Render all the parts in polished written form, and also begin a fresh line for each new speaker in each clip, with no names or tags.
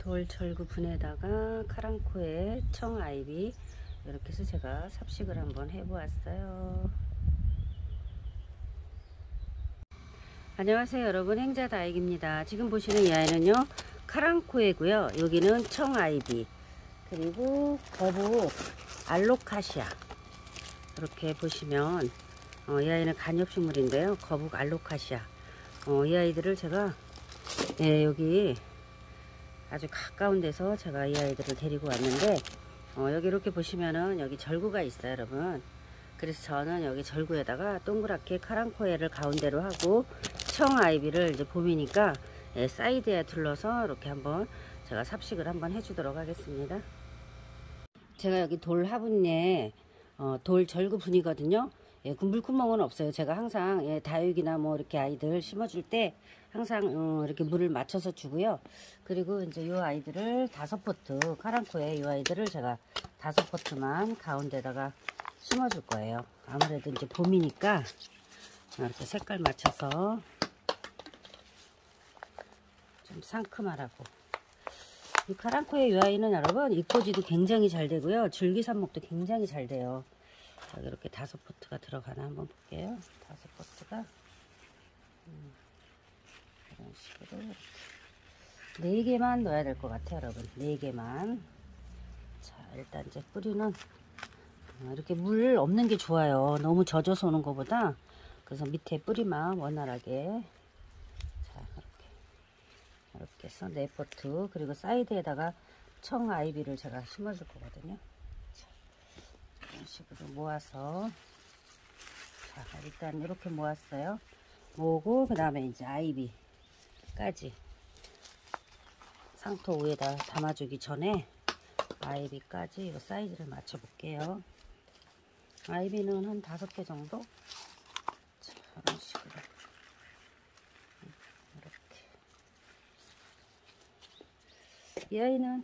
돌철구 분에다가 카랑코에 청아이비 이렇게 해서 제가 삽식을 한번 해보았어요. 안녕하세요 여러분, 행자다익입니다. 지금 보시는 이 아이는요 카랑코에고요, 여기는 청아이비 그리고 거북 알로카시아. 이렇게 보시면 이 아이는 관엽식물인데요, 거북 알로카시아. 이 아이들을 제가 여기 아주 가까운 데서 제가 이 아이들을 데리고 왔는데 여기 이렇게 보시면은 여기 절구가 있어요 여러분. 그래서 저는 여기 절구에다가 동그랗게 카랑코에를 가운데로 하고 청아이비를 이제 봄이니까 사이드에 둘러서 이렇게 한번 제가 삽식을 한번 해주도록 하겠습니다. 제가 여기 돌 화분에 돌 절구 분이거든요. 물구멍은 없어요. 제가 항상 다육이나 뭐 이렇게 아이들 심어줄 때 항상 이렇게 물을 맞춰서 주고요. 그리고 이제 이 아이들을 5포트, 카랑코에 이 아이들을 제가 5포트만 가운데다가 심어줄 거예요. 아무래도 이제 봄이니까 이렇게 색깔 맞춰서 좀 상큼하라고. 이 카랑코에 이 아이는 여러분 입꼬지도 굉장히 잘 되고요, 줄기산목도 굉장히 잘 돼요. 여기 이렇게 5포트가 들어가나 한번 볼게요. 5포트가 이런 식으로 이렇게 4개만 넣어야 될 것 같아요 여러분. 4개만. 자, 일단 이제 뿌리는 이렇게 물 없는 게 좋아요. 너무 젖어서 오는 것보다. 그래서 밑에 뿌리만 원활하게. 자, 이렇게 해서 4포트. 그리고 사이드에다가 청아이비를 제가 심어줄 거거든요. 이런 식으로 모아서, 자, 일단 이렇게 모았어요. 모으고 그 다음에 이제 아이비까지 상토 위에다 담아주기 전에 아이비까지 이 사이즈를 맞춰 볼게요. 아이비는 한 5개 정도. 자, 이런 식으로 이렇게. 이 아이는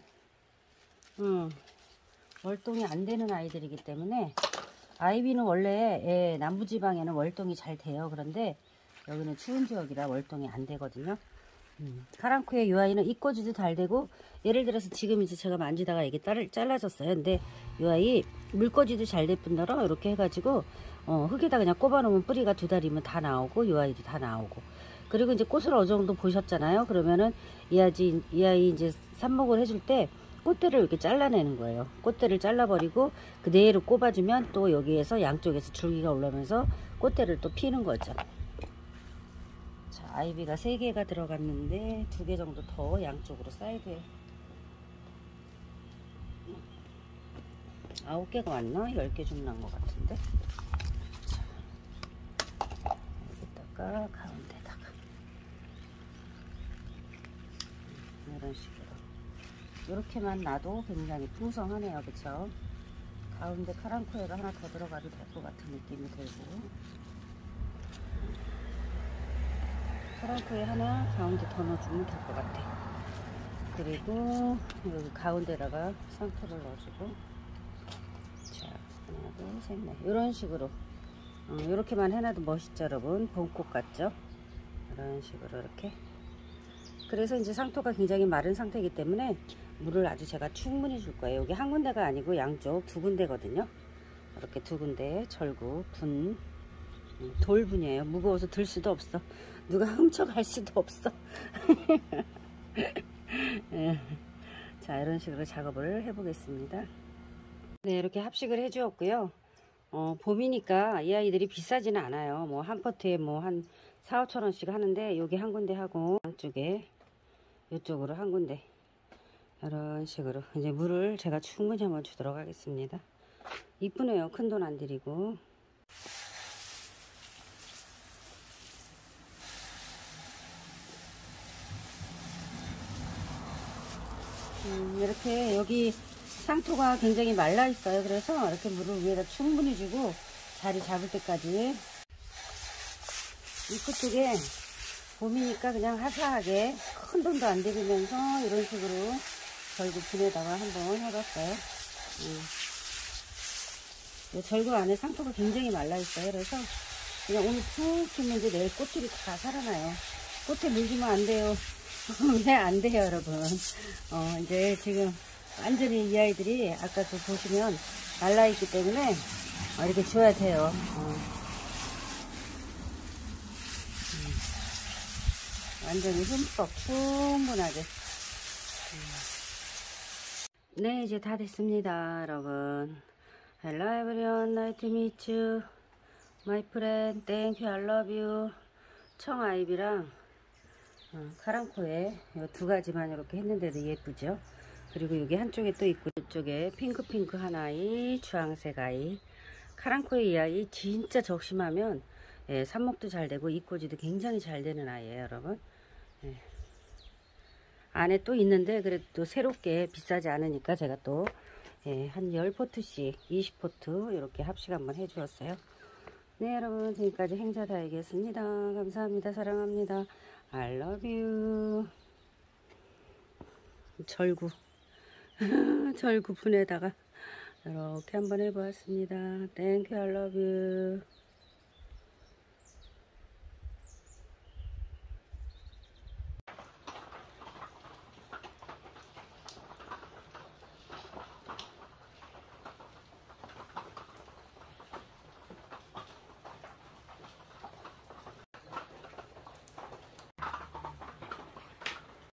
월동이 안 되는 아이들이기 때문에, 아이비는 원래 남부지방에는 월동이 잘 돼요. 그런데 여기는 추운 지역이라 월동이 안 되거든요. 카랑코에 이 아이는 입꼬지도 잘 되고, 예를 들어서 지금 이제 제가 만지다가 이게 잘라졌어요. 근데 이 아이 물꼬지도 잘 될 뿐더러 이렇게 해가지고 흙에다 그냥 꼽아 놓으면 뿌리가 2달이면 다 나오고, 이 아이도 다 나오고. 그리고 이제 꽃을 어느 정도 보셨잖아요. 그러면은 이 아이 이제 삽목을 해줄 때 꽃대를 이렇게 잘라내는 거예요. 꽃대를 잘라버리고 그대로 꼽아주면 또 여기에서 양쪽에서 줄기가 올라오면서 꽃대를 또 피는 거죠. 자, 아이비가 3개가 들어갔는데 2개 정도 더 양쪽으로 사이드에 9개가 왔나? 10개 좀 난 것 같은데. 자, 여기다가 가운데다가 이런 식으로 이렇게만 놔도 굉장히 풍성하네요. 그쵸? 가운데 카랑코에가 하나 더 들어가도 될 것 같은 느낌이 들고, 카랑코에 하나 가운데 더 넣어주면 될 것 같아. 그리고 여기 가운데다가 상토를 넣어주고, 자, 하나 둘 셋 넷, 이런 식으로 이렇게만 해놔도 멋있죠 여러분. 봄꽃 같죠? 이런 식으로 이렇게. 그래서 이제 상토가 굉장히 마른 상태이기 때문에 물을 아주 제가 충분히 줄 거예요. 여기 한 군데가 아니고 양쪽 2군데거든요. 이렇게 2군데 절구 분, 돌분이에요. 무거워서 들 수도 없어. 누가 훔쳐갈 수도 없어. 자, 이런 식으로 작업을 해보겠습니다. 네, 이렇게 합식을 해 주었고요. 봄이니까 이 아이들이 비싸지는 않아요. 뭐 한 포트에 뭐 한 4~5천원씩 하는데, 여기 한 군데 하고 양쪽에 이쪽으로 한 군데, 이런 식으로 이제 물을 제가 충분히 한번 주도록 하겠습니다. 이쁘네요. 큰 돈 안 들이고. 이렇게 여기 상토가 굉장히 말라 있어요. 그래서 이렇게 물을 위에다 충분히 주고 자리 잡을 때까지. 입구 쪽에 봄이니까 그냥 화사하게 큰 돈도 안 들이면서 이런 식으로 절구 분에다가 한번 해봤어요. 절구 안에 상토가 굉장히 말라 있어요. 그래서 그냥 오늘 푹 키면 이제 내일 꽃들이 다 살아나요. 꽃에 물리면 안 돼요. 네, 안 돼요, 여러분. 이제 지금 완전히 이 아이들이 아까 그 보시면 말라있기 때문에 이렇게 줘야 돼요. 완전히 흠뻑 충분하게. 네, 이제 다 됐습니다, 여러분. Hello everyone, nice to meet you. My friend, thank you, I love you. 청아이비랑 카랑코에 이 두 가지만 이렇게 했는데도 예쁘죠. 그리고 여기 한쪽에 또 있고, 이쪽에 핑크 하나이, 주황색 아이. 카랑코의 이 아이 진짜 적심하면 삽목도 잘 되고 이꼬지도 굉장히 잘 되는 아이예요, 여러분. 안에 또 있는데 그래도 또 새롭게 비싸지 않으니까 제가 또 한 10포트씩 20포트 이렇게 합식 한번 해주었어요. 네, 여러분, 지금까지 행자다이겠습니다. 감사합니다. 사랑합니다. I love you. 절구 절구 분에다가 이렇게 한번 해보았습니다. Thank you, I love you.